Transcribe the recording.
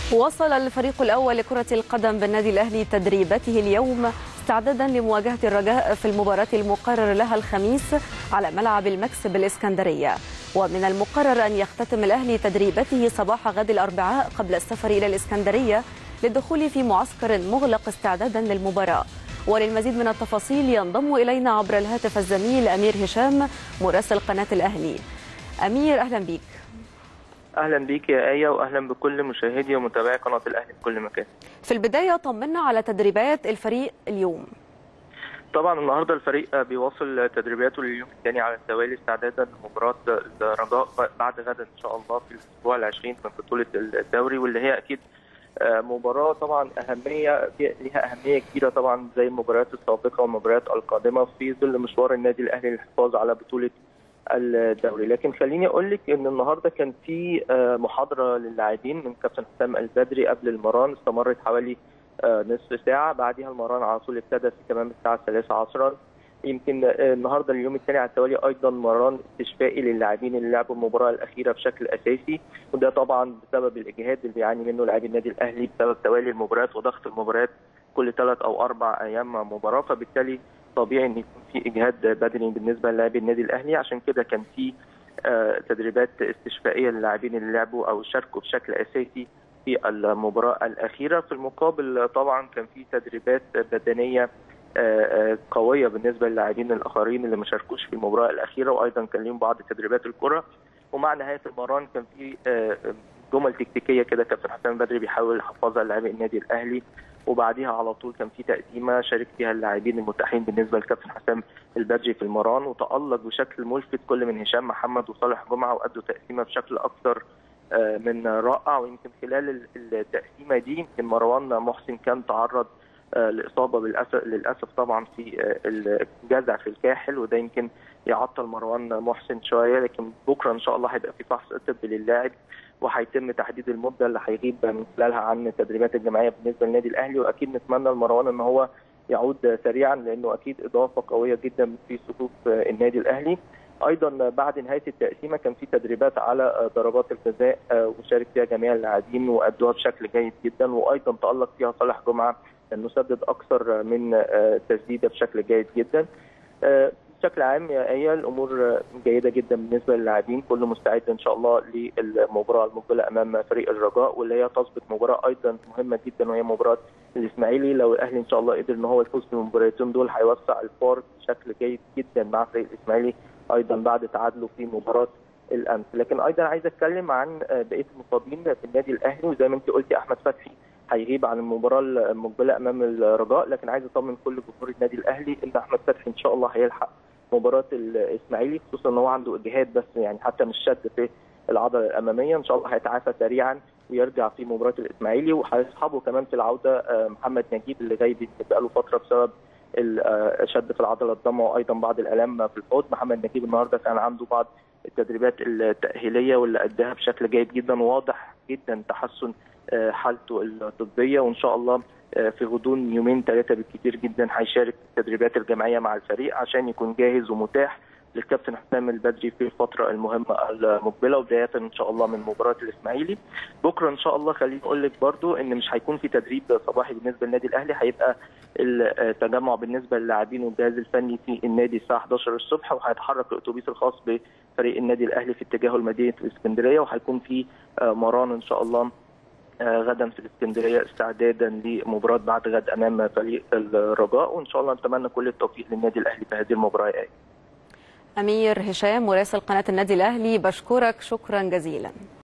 وصل الفريق الأول لكرة القدم بالنادي الأهلي تدريباته اليوم استعدادا لمواجهة الرجاء في المباراة المقرر لها الخميس على ملعب الماكس بالإسكندرية. ومن المقرر أن يختتم الأهلي تدريباته صباح غد الأربعاء قبل السفر إلى الإسكندرية للدخول في معسكر مغلق استعدادا للمباراة. وللمزيد من التفاصيل ينضم إلينا عبر الهاتف الزميل أمير هشام مراسل قناة الأهلي. أمير، أهلا بيك. اهلا بيك يا آية، واهلا بكل مشاهدي ومتابعي قناة الاهلي في كل مكان. في البداية طمنا على تدريبات الفريق اليوم. طبعا النهارده الفريق بيواصل تدريباته لليوم الثاني على التوالي استعدادا لمباراة الرجاء بعد غدا ان شاء الله في الاسبوع العشرين من بطولة الدوري، واللي هي اكيد مباراة طبعا ليها اهمية كبيرة طبعا زي المباريات السابقة والمباريات القادمة في ظل مشوار النادي الاهلي للحفاظ على بطولة الدوري. لكن خليني اقول لك ان النهارده كان في محاضره للاعبين من كابتن حسام البدري قبل المران، استمرت حوالي نصف ساعه. بعدها المران على طول ابتدى في تمام الساعه 3 عصرا. يمكن النهارده اليوم الثاني على التوالي ايضا مران استشفائي للاعبين اللي لعبوا المباراه الاخيره بشكل اساسي، وده طبعا بسبب الاجهاد اللي بيعاني منه لاعبي النادي الاهلي بسبب توالي المباريات وضغط المباريات كل 3 أو 4 أيام مباراه، فبالتالي طبيعي ان يكون في اجهاد بدني بالنسبه للاعبي النادي الاهلي. عشان كده كان في تدريبات استشفائيه للاعبين اللي لعبوا او شاركوا بشكل اساسي في المباراه الاخيره. في المقابل طبعا كان في تدريبات بدنيه قويه بالنسبه للاعبين الاخرين اللي ما شاركوش في المباراه الاخيره، وايضا كان لهم بعض تدريبات الكره. ومع نهايه المران كان في جمل تكتيكيه كده كابتن حسام بدري بيحاول يحفظها للاعبي النادي الاهلي، وبعديها على طول كان في تقسيمه شارك فيها اللاعبين المتاحين بالنسبه لكابتن حسام البدري في المران، وتالق بشكل ملفت كل من هشام محمد وصالح جمعه، وادوا تقسيمه بشكل اكثر من رائع. ويمكن خلال التقسيمه دي يمكن مروان محسن كان تعرض لاصابه للاسف طبعا في الجزع في الكاحل، وده يمكن يعطل مروان محسن شويه. لكن بكره ان شاء الله هيبقى في فحص طبي للاعب، وهيتم تحديد المده اللي هيغيب من خلالها عن التدريبات الجماعيه بالنسبه للنادي الاهلي. واكيد نتمنى لمروان ان هو يعود سريعا، لانه اكيد اضافه قويه جدا في صفوف النادي الاهلي. ايضا بعد نهايه التقسيمه كان في تدريبات على ضربات الجزاء وشارك فيها جميع اللاعبين وادوها بشكل جيد جدا، وايضا تالق فيها صالح جمعه انه سدد اكثر من تسديده بشكل جيد جدا. بشكل عام يا آية الامور جيده جدا بالنسبه للاعبين، كله مستعد ان شاء الله للمباراه المقبله امام فريق الرجاء، واللي هي تسبق مباراه ايضا مهمه جدا وهي مباراه الاسماعيلي. لو الاهلي ان شاء الله قدر ان هو يفوز في المباراتين دول هيوسع الفارق بشكل جيد جدا مع فريق الاسماعيلي ايضا بعد تعادله في مباراه الامس. لكن ايضا عايز اتكلم عن بقيه المصابين في النادي الاهلي، وزي ما انت قلتي احمد فتحي هيغيب عن المباراه المقبله امام الرجاء، لكن عايز اطمن كل جمهور النادي الاهلي ان احمد فتحي ان شاء الله هيلحق مباراه الاسماعيلي، خصوصا ان هو عنده اجهاد بس يعني حتى مش شد في العضله الاماميه. ان شاء الله هيتعافى سريعا ويرجع في مباراه الاسماعيلي. وهيصحبه كمان في العوده محمد نجيب اللي غايب بقاله فتره بسبب الشد في العضله الضمه وايضا بعض الالام في الحوض. محمد نجيب النهارده كان عنده بعض التدريبات التاهيليه واللي اداها بشكل جيد جدا، وواضح جدا تحسن حالته الطبيه، وان شاء الله في غضون يومين 3 بالكثير جدا هيشارك في التدريبات الجماعيه مع الفريق عشان يكون جاهز ومتاح للكابتن حسام البدري في الفتره المهمه المقبله، وبدايه ان شاء الله من مباراه الاسماعيلي. بكره ان شاء الله خليني اقول لك برضو ان مش هيكون في تدريب صباحي بالنسبه للنادي الاهلي، هيبقى التجمع بالنسبه للاعبين والجهاز الفني في النادي الساعه 11 الصبح، وهيتحرك الاتوبيس الخاص بفريق النادي الاهلي في اتجاهه لمدينه الاسكندريه، وهيكون في مران ان شاء الله غدا في الاسكندريه استعدادا لمباراه بعد غد امام فريق الرجاء. وان شاء الله نتمنى كل التوفيق للنادي الاهلي في هذه المباراه. أمير هشام مراسل قناة النادي الأهلي، بشكرك شكرا جزيلا.